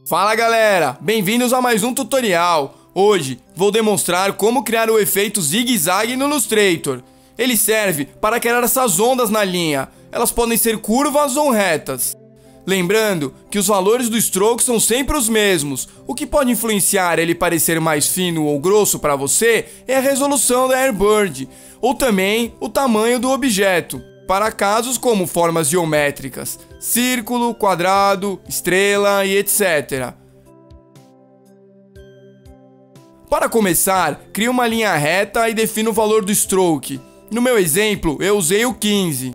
Fala galera, bem-vindos a mais um tutorial. Hoje vou demonstrar como criar o efeito zigue-zague no Illustrator. Ele serve para criar essas ondas na linha, elas podem ser curvas ou retas. Lembrando que os valores do stroke são sempre os mesmos. O que pode influenciar ele parecer mais fino ou grosso para você é a resolução da Airbird, ou também o tamanho do objeto, para casos como formas geométricas, círculo, quadrado, estrela e etc. Para começar, crie uma linha reta e defina o valor do stroke. No meu exemplo, eu usei o 15.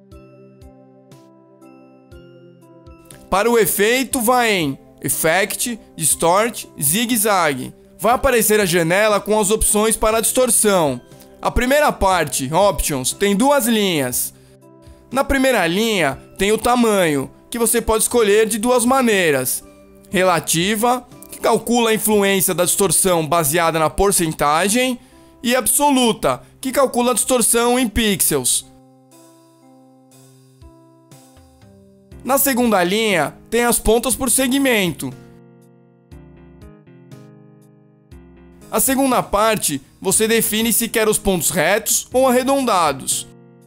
Para o efeito, vá em Effect, Distort, Zigue-Zague. Vai aparecer a janela com as opções para a distorção. A primeira parte, Options, tem duas linhas. Na primeira linha, tem o tamanho, que você pode escolher de duas maneiras. Relativa, que calcula a influência da distorção baseada na porcentagem, e absoluta, que calcula a distorção em pixels. Na segunda linha, tem as pontas por segmento. A segunda parte, você define se quer os pontos retos ou arredondados.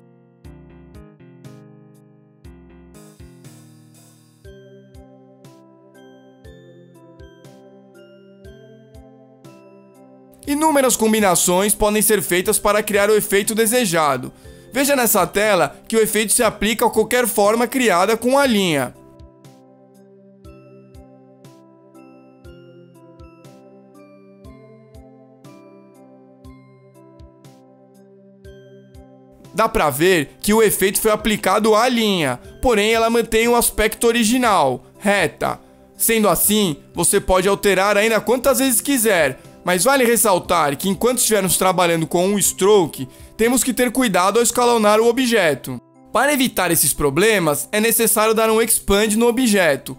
Inúmeras combinações podem ser feitas para criar o efeito desejado. Veja nessa tela que o efeito se aplica a qualquer forma criada com a linha. Dá para ver que o efeito foi aplicado à linha, porém ela mantém o aspecto original, reta. Sendo assim, você pode alterar ainda quantas vezes quiser, mas vale ressaltar que enquanto estivermos trabalhando com um stroke, temos que ter cuidado ao escalonar o objeto. Para evitar esses problemas, é necessário dar um expand no objeto.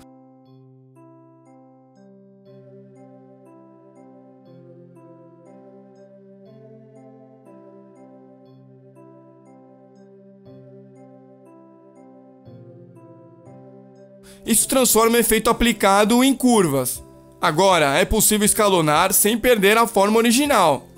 Isso transforma o efeito aplicado em curvas. Agora, é possível escalonar sem perder a forma original.